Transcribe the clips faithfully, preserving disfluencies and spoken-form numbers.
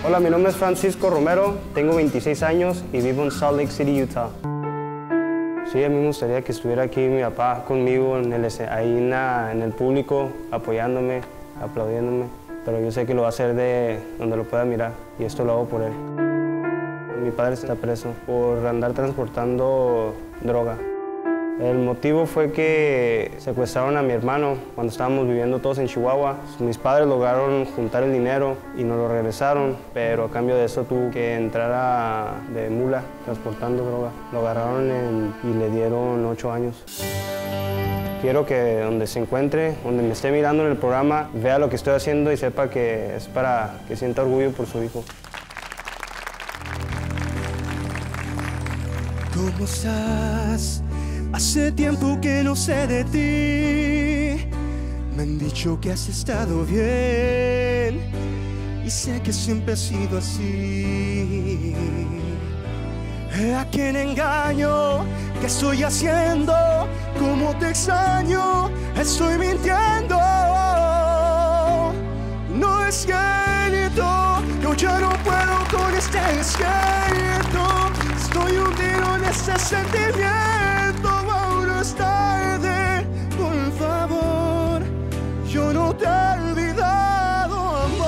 Hola, mi nombre es Francisco Romero, tengo veintiséis años y vivo en Salt Lake City, Utah. Sí, a mí me gustaría que estuviera aquí mi papá conmigo en el, ahí en, la, en el público, apoyándome, aplaudiéndome, pero yo sé que lo va a hacer de donde lo pueda mirar y esto lo hago por él. Mi padre está preso por andar transportando droga. El motivo fue que secuestraron a mi hermano cuando estábamos viviendo todos en Chihuahua. Mis padres lograron juntar el dinero y nos lo regresaron, pero a cambio de eso tuvo que entrar a, de mula transportando droga. Lo agarraron en, y le dieron ocho años. Quiero que donde se encuentre, donde me esté mirando en el programa, vea lo que estoy haciendo y sepa que es para que sienta orgullo por su hijo. ¿Cómo estás? Hace tiempo que no sé de ti. Me han dicho que has estado bien y sé que siempre has sido así. ¿A quién engaño? ¿Qué estoy haciendo? ¿Cómo te extraño? Estoy mintiendo. No es cierto, yo ya no puedo con este desierto. Estoy hundido en este sentimiento. Ahora es tarde, por favor. Yo no te he olvidado, amor.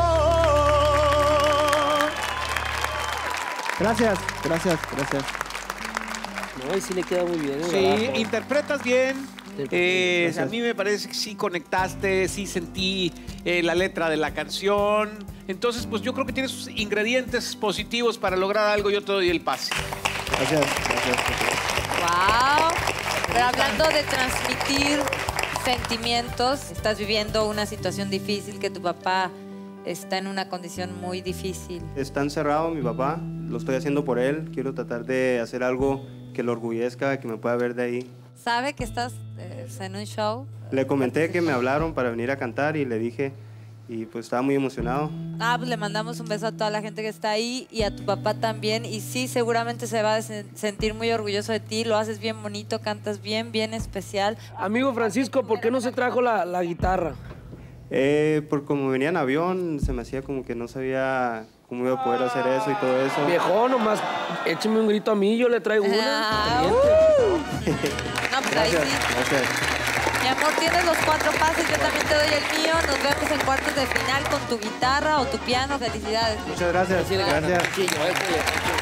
Gracias, gracias, gracias. No, y sí le queda muy bien. Sí, abajo. interpretas bien. Eh, a mí me parece que sí conectaste, sí sentí eh, la letra de la canción. Entonces, pues yo creo que tienes ingredientes positivos para lograr algo. Yo te doy el pase. Gracias, gracias. ¡Wow! Pero hablando de transmitir sentimientos, estás viviendo una situación difícil, que tu papá está en una condición muy difícil. Está encerrado mi papá, lo estoy haciendo por él. Quiero tratar de hacer algo que lo orgullezca, que me pueda ver de ahí. ¿Sabe que estás eh, en un show? Le comenté que me hablaron para venir a cantar y le dije, y pues estaba muy emocionado. Ah, pues le mandamos un beso a toda la gente que está ahí y a tu papá también. Y sí, seguramente se va a sentir muy orgulloso de ti. Lo haces bien bonito, cantas bien, bien especial. Amigo Francisco, ¿por qué no se trajo la, la guitarra? Eh, por como venía en avión, se me hacía como que no sabía cómo iba a poder hacer eso y todo eso. Viejo, nomás écheme un grito a mí, yo le traigo una. Ah, uh. No, pues ahí sí. Gracias. Mi amor, tienes los cuatro pases, yo también te doy el mío. Nos vemos en cuartos de final con tu guitarra o tu piano. Felicidades. Muchas gracias. Gracias. Sí, yo, échale.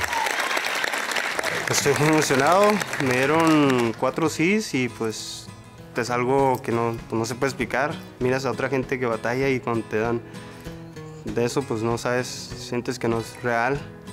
Estoy muy emocionado. Me dieron cuatro sís y pues es algo que no, pues no se puede explicar. Miras a otra gente que batalla y cuando te dan de eso, pues no sabes, sientes que no es real.